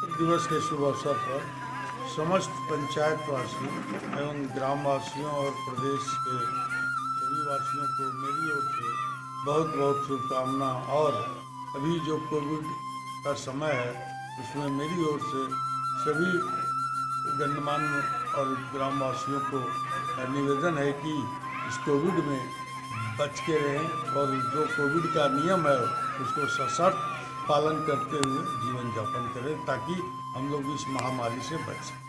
दिवस के शुभ अवसर पर समस्त पंचायतवासी एवं ग्रामवासियों और प्रदेश के सभी वासियों को मेरी ओर से बहुत बहुत शुभकामना। और अभी जो कोविड का समय है उसमें मेरी ओर से सभी गणमान्य और ग्रामवासियों को निवेदन है कि इस कोविड में बच के रहें और जो कोविड का नियम है उसको सशर्त पालन करते हुए जीवन यापन करें ताकि हम लोग इस महामारी से बच सकें।